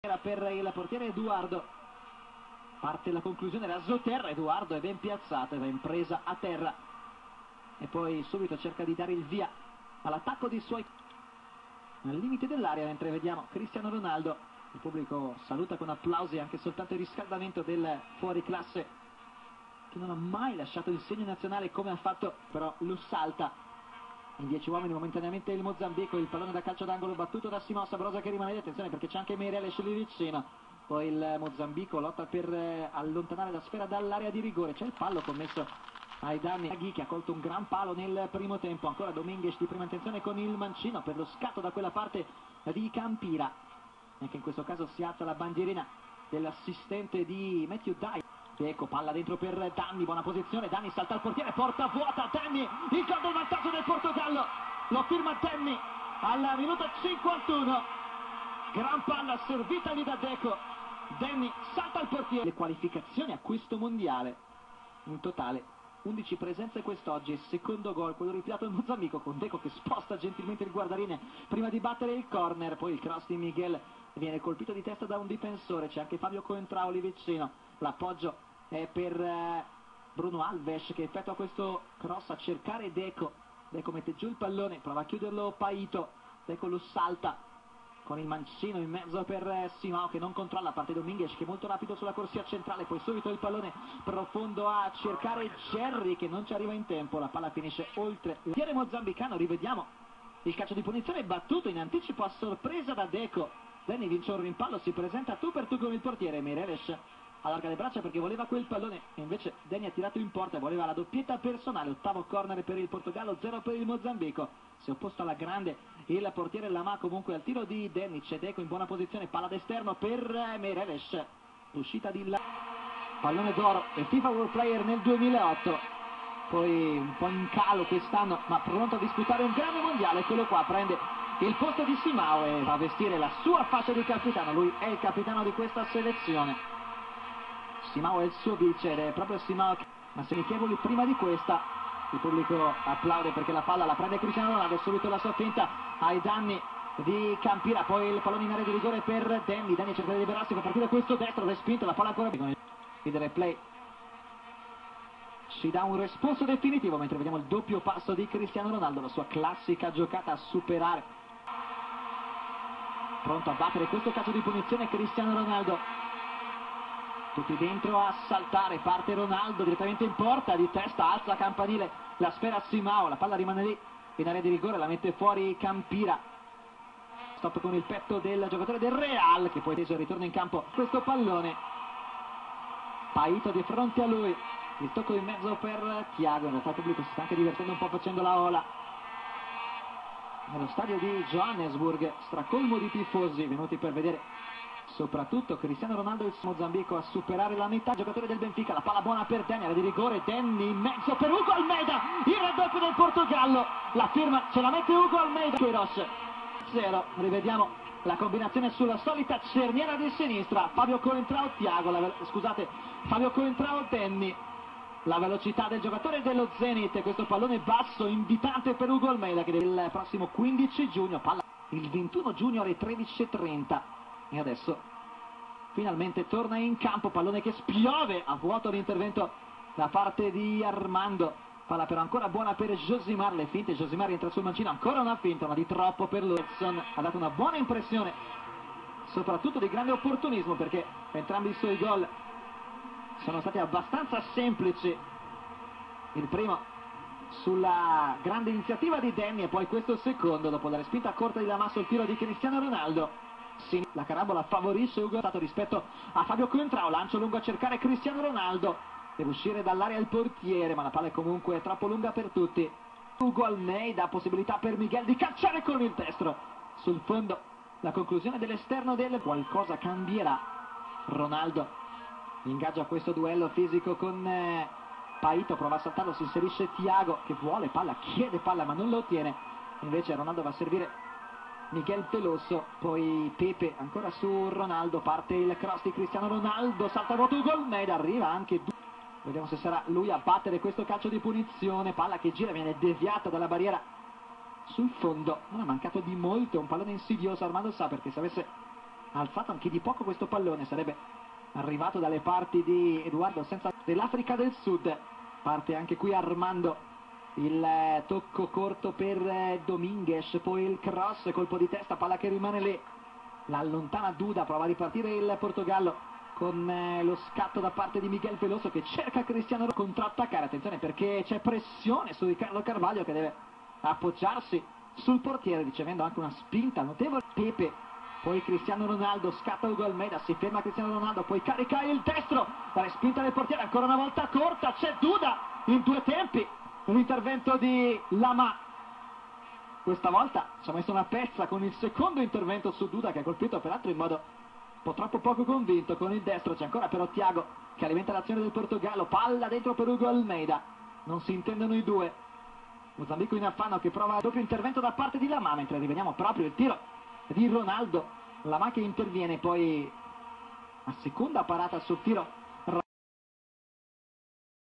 Era per il portiere Edoardo. Parte la conclusione da Zoterra. Edoardo è ben piazzato e va in presa a terra e poi subito cerca di dare il via all'attacco dei suoi al limite dell'area, mentre vediamo Cristiano Ronaldo. Il pubblico saluta con applausi anche soltanto il riscaldamento del fuoriclasse che non ha mai lasciato il segno nazionale come ha fatto, però lo salta in 10 uomini momentaneamente il Mozambico. Il pallone da calcio d'angolo battuto da Simao Sabrosa, che rimane di attenzione perché c'è anche Meireles lì vicino. Poi il Mozambico lotta per allontanare la sfera dall'area di rigore. C'è il fallo commesso ai danni Aghi, che ha colto un gran palo nel primo tempo. Ancora Dominguez di prima intenzione con il mancino per lo scatto da quella parte di Campira. Anche in questo caso si alza la bandierina dell'assistente di Matthew Dye. Deco, palla dentro per Danni, buona posizione, Danni salta al portiere, porta vuota, Danni, il gol del vantaggio del Portogallo, lo firma Danni al minuto 51, gran palla servita lì da Deco, Danni salta al portiere. Le qualificazioni a questo mondiale, in totale 11 presenze quest'oggi, secondo gol, quello ripiato al Mozambico con Deco che sposta gentilmente il guardaline prima di battere il corner, poi il cross di Miguel viene colpito di testa da un difensore, c'è anche Fabio Coentrao lì vicino, l'appoggio è per Bruno Alves che effettua questo cross a cercare Deco. Deco mette giù il pallone, prova a chiuderlo Paito, Deco lo salta con il mancino in mezzo per Simao che non controlla, parte Dominguez che è molto rapido sulla corsia centrale, poi subito il pallone profondo a cercare Jerry che non ci arriva in tempo, la palla finisce oltre il portiere mozambicano. Rivediamo il calcio di punizione battuto in anticipo a sorpresa da Deco. Danny vince un rimpallo, si presenta tu per tu con il portiere, Meireles allarga le braccia perché voleva quel pallone e invece Danny ha tirato in porta e voleva la doppietta personale. Ottavo corner per il Portogallo, 0 per il Mozambico. Si è opposto alla grande il portiere Lamà, comunque al tiro di Danny. C'è Deco in buona posizione, palla d'esterno per Meireles, l'uscita di là, pallone d'oro e FIFA World Player nel 2008, poi un po' in calo quest'anno ma pronto a disputare un grande mondiale. Quello qua prende il posto di Simao e va a vestire la sua fascia di capitano, lui è il capitano di questa selezione. Simao è il suo vice ed è proprio Simao che... ma se amichevoli prima di questa. Il pubblico applaude perché la palla la prende Cristiano Ronaldo, subito la sua finta ai danni di Campira, poi il pallone in area di rigore per Danny. Danny cerca di liberarsi, per partire questo destro, respinto, la palla ancora con il replay ci dà un responso definitivo, mentre vediamo il doppio passo di Cristiano Ronaldo, la sua classica giocata a superare, pronto a battere questo calcio di punizione Cristiano Ronaldo. Tutti dentro a saltare, parte Ronaldo direttamente in porta, di testa alza campanile, la sfera a Simao, la palla rimane lì in area di rigore, la mette fuori Campira. Stop con il petto del giocatore del Real che poi teso ritorna in campo questo pallone. Paito di fronte a lui, il tocco in mezzo per Thiago, in realtà il pubblico si sta anche divertendo un po' facendo la ola. Nello stadio di Johannesburg, stracolmo di tifosi venuti per vedere soprattutto Cristiano Ronaldo e il Mozambico a superare la metà. Giocatore del Benfica, la palla buona per Danny, area di rigore, Danny in mezzo per Hugo Almeida, il raddoppio del Portogallo, la firma ce la mette Hugo Almeida. Queiroz 0, rivediamo la combinazione sulla solita cerniera di sinistra, Fabio Coentrao Thiago, Fabio Coentrao Danny, la velocità del giocatore dello Zenit, questo pallone basso invitante per Hugo Almeida che il prossimo 15 giugno, palla il 21 giugno alle 13:30. E adesso finalmente torna in campo, pallone che spiove a vuoto l'intervento da parte di Armando, palla però ancora buona per Josimar, le finte, Josimar entra sul mancino, ancora una finta, ma di troppo per Lutson, ha dato una buona impressione soprattutto di grande opportunismo perché entrambi i suoi gol sono stati abbastanza semplici, il primo sulla grande iniziativa di Danny e poi questo secondo dopo la respinta corta di Lamà sul tiro di Cristiano Ronaldo. La carambola favorisce Ugo rispetto a Fabio Coentrao, lancio lungo a cercare Cristiano Ronaldo, deve uscire dall'area il portiere ma la palla è comunque troppo lunga per tutti. Hugo Almeida, possibilità per Miguel di calciare con il destro sul fondo, la conclusione dell'esterno del qualcosa cambierà. Ronaldo ingaggia questo duello fisico con Paito, prova a saltarlo, si inserisce Thiago che vuole palla, chiede palla ma non lo ottiene, invece Ronaldo va a servire Miguel Veloso, poi Pepe ancora su Ronaldo, parte il cross di Cristiano Ronaldo, salta a vuoto Hugo Almeida, arriva anche vediamo se sarà lui a battere questo calcio di punizione, palla che gira, viene deviata dalla barriera sul fondo, non ha mancato di molto, un pallone insidioso, Armando sa perché se avesse ha alzato anche di poco questo pallone, sarebbe arrivato dalle parti di Edoardo senza dell'Africa del Sud. Parte anche qui Armando, il tocco corto per Dominguez, poi il cross, colpo di testa, palla che rimane lì, la allontana Duda, prova a ripartire il Portogallo con lo scatto da parte di Miguel Veloso che cerca Cristiano Ronaldo contrattaccare. Attenzione perché c'è pressione su Ricardo Carvalho che deve appoggiarsi sul portiere ricevendo anche una spinta notevole. Pepe, poi Cristiano Ronaldo, scatta Ugo Almeida, si ferma Cristiano Ronaldo, poi carica il destro, la respinta del portiere ancora una volta corta, c'è Duda in due tempi, un intervento di Lama. Questa volta ci ha messo una pezza con il secondo intervento su Duda che ha colpito peraltro in modo un po' troppo poco convinto con il destro. C'è ancora però Thiago che alimenta l'azione del Portogallo, palla dentro per Ugo Almeida, non si intendono i due. Mozambico in affanno che prova il doppio intervento da parte di Lama, mentre rivediamo proprio il tiro di Ronaldo. Lama che interviene poi a seconda parata sul tiro